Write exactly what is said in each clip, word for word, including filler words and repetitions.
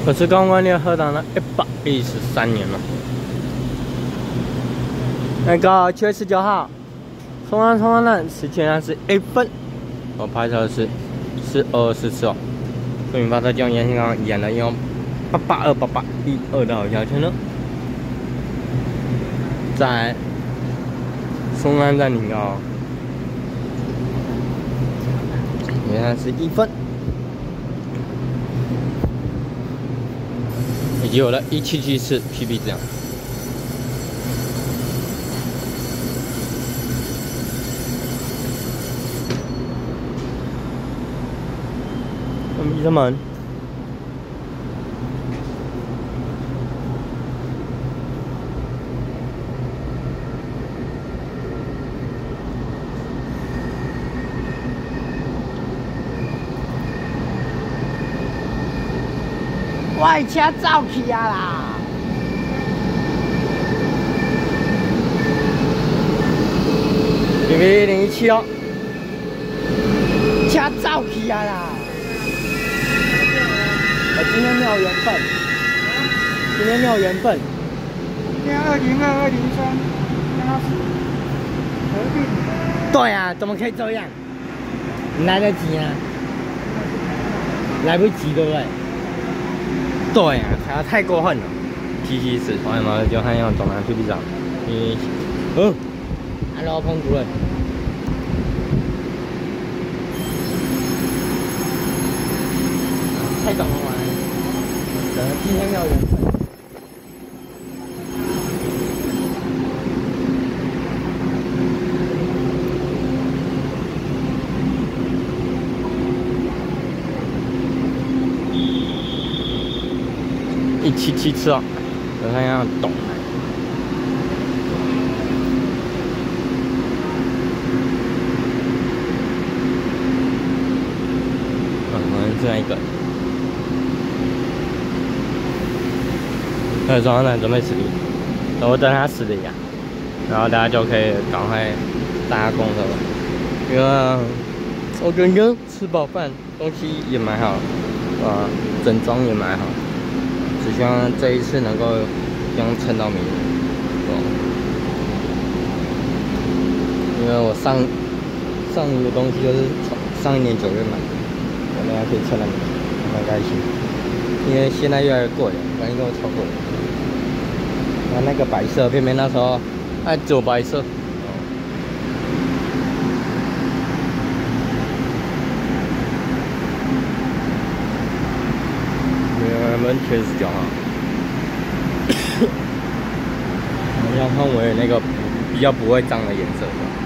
可是刚刚你喝到了一百一十三年了。那个七月十九号，冲浪冲浪浪时间是一分，我拍摄的是是二十次哦。所以把这将演刚演了用八八二八八一二的好消息呢，在松安站领哦，原来是一分。 以及我的一七七四 P B 这样，我们医生们，我的车走去啊啦！零零零一七哦，车走去啊啦！我今天没有缘分，今天没有缘分。 今天二零二二零三，跟他合并。 对啊，怎么可以这样？来得及啊？来不及，对不对？ 对啊，他太过分了。七七四，我们就看用总南 P P 上，嗯，嗯 ，Hello 彭主任，太懂了玩，可能今天没有缘分。一七七次哦，我看要懂。嗯，我们这样一个，那装呢准备死力，我等他死的呀，然后大家就可以赶快搭公车了。因为我刚刚吃饱饭，东西也买好了，啊，整装也买好了。 只希望这一次能够这样撑到明年，哦，因为我上上一个东西就是上一年九月买的，我们还可以撑到明年，蛮开心。因为现在越来越贵了，反正都超贵。然后那个白色，偏偏那时候还只有白色。我们七月十九号，我们要换为那个比较不会脏的颜色。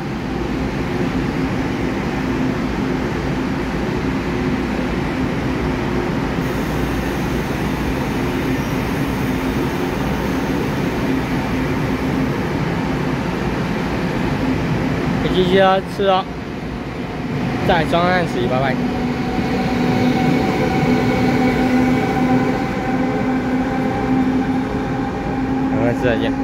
继续要吃哦，在双岸十一，拜拜。 我们下次再见。